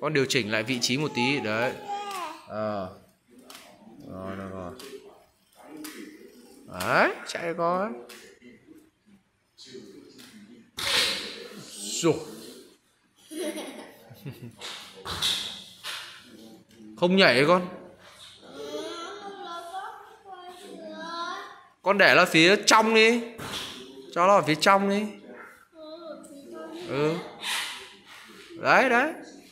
Con điều chỉnh lại vị trí một tí đấy. Rồi được rồi. Đấy, chạy con. Rồi. Không nhảy con. Con để nó phía trong đi. Cho nó ở phía trong đi. Đấy đấy.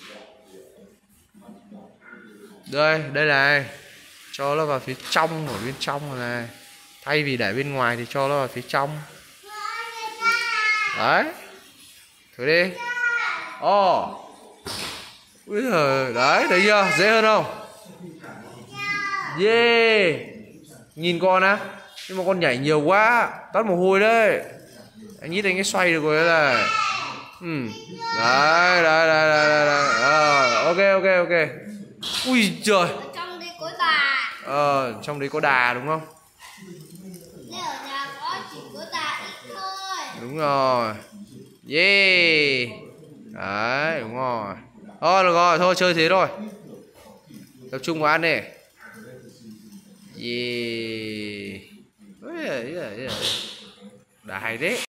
Đây này. Cho nó vào phía trong, ở bên trong này. Thay vì để bên ngoài thì cho nó vào phía trong. Đấy. Thử đi. Úi giời, đấy, thấy chưa? Dễ hơn không? Yeah. Nhìn con á. Nhưng mà con nhảy nhiều quá, tắt mồ hôi đấy. Anh nghĩ anh ấy xoay được rồi này. Đấy, đấy. Ok. Ui trời. Trong đây có đà. Trong đấy có đà đúng không? Nên ở nhà có chỉ có đà ít thôi. Đúng rồi. Yeah. Đấy, đúng rồi. Thôi được rồi, thôi chơi thế thôi. Tập trung vào ăn đi. Yeah. Đấy, đà hay đấy.